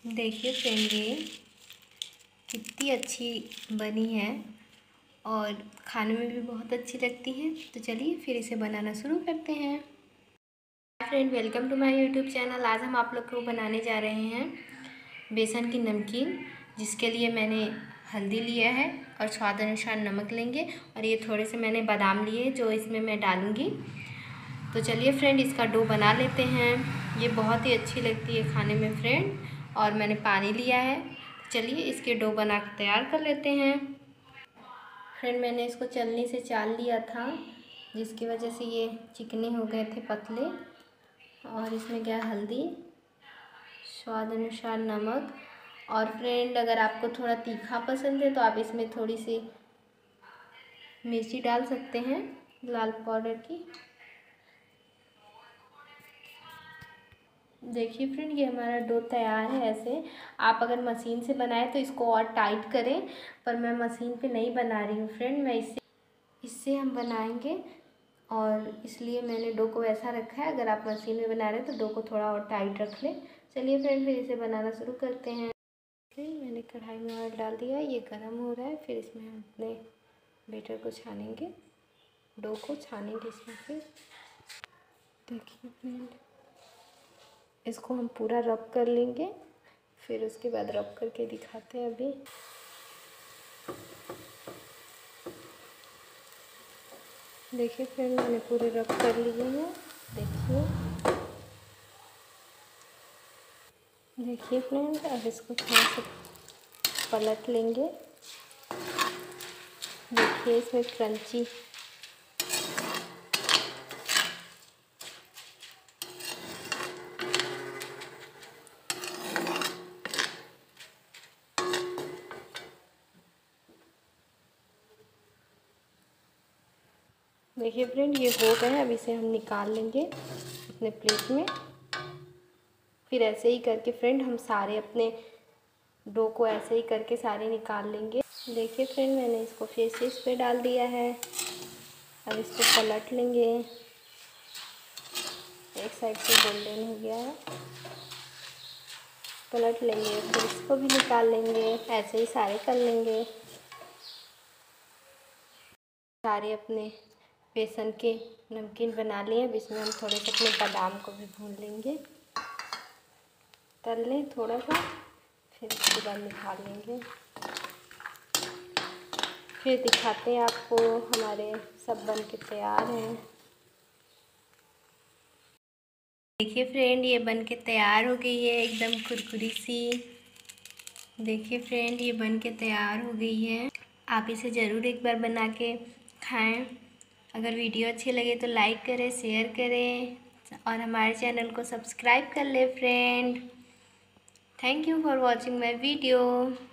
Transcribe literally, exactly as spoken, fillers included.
देखिए फ्रेंड, ये कितनी अच्छी बनी है और खाने में भी बहुत अच्छी लगती है। तो चलिए फिर इसे बनाना शुरू करते हैं। Friend, welcome to my YouTube channel. आज हम आप लोग को बनाने जा रहे हैं बेसन की नमकीन, जिसके लिए मैंने हल्दी लिया है और स्वाद अनुसार नमक लेंगे, और ये थोड़े से मैंने बादाम लिए जो इसमें मैं डालूँगी। तो चलिए फ्रेंड, इसका डो बना लेते हैं। ये बहुत ही अच्छी लगती है खाने में फ्रेंड। और मैंने पानी लिया है। चलिए इसके डो बना कर तैयार कर लेते हैं। फ्रेंड, मैंने इसको चलनी से चाल लिया था, जिसकी वजह से ये चिकने हो गए थे, पतले। और इसमें क्या, हल्दी, स्वाद अनुसार नमक। और फ्रेंड, अगर आपको थोड़ा तीखा पसंद है तो आप इसमें थोड़ी सी मिर्ची डाल सकते हैं, लाल पाउडर की। देखिए फ्रेंड, ये हमारा डो तैयार है। ऐसे आप अगर मशीन से बनाएं तो इसको और टाइट करें, पर मैं मशीन पे नहीं बना रही हूँ फ्रेंड। मैं इससे इससे हम बनाएंगे, और इसलिए मैंने डो को ऐसा रखा है। अगर आप मशीन में बना रहे हैं तो डो को थोड़ा और टाइट रख लें। चलिए फ्रेंड, फिर इसे बनाना शुरू करते हैं। मैंने कढ़ाई में ऑयल डाल दिया, ये गर्म हो रहा है। फिर इसमें हम अपने बेटर को छानेंगे, डो को छानेंगे इसमें। फिर देखिए फ्रेंड, इसको हम पूरा रब कर लेंगे, फिर उसके बाद रब करके दिखाते हैं। अभी देखिए फ्रेंड, मैंने पूरे रब कर लिए हैं। देखिए देखिए फ्रेंड, अब इसको थोड़ा सा पलट लेंगे। देखिए इसमें क्रंची देखिए फ्रेंड, ये हो गए हैं। अब इसे हम निकाल लेंगे अपने प्लेट में। फिर ऐसे ही करके फ्रेंड हम सारे अपने डो को ऐसे ही करके सारे निकाल लेंगे। देखिए फ्रेंड, मैंने इसको फिर से इस पर डाल दिया है। अब इसको पलट लेंगे। एक साइड से गोल्डन हो गया है, पलट लेंगे। फिर इसको भी निकाल लेंगे। ऐसे ही सारे कर लेंगे। सारे अपने बेसन के नमकीन बना लिए। अब इसमें हम थोड़े से अपने बादाम को भी भून लेंगे, तल लें थोड़ा सा। फिर इसके बाद निकाल लेंगे। फिर दिखाते हैं आपको। हमारे सब बन के तैयार हैं। देखिए फ्रेंड, ये बन के तैयार हो गई है, एकदम कुरकुरी सी। देखिए फ्रेंड, ये बन के तैयार हो गई है। आप इसे ज़रूर एक बार बना के खाएं। अगर वीडियो अच्छी लगे तो लाइक करें, शेयर करें, और हमारे चैनल को सब्सक्राइब कर ले friend. Thank you for watching my video.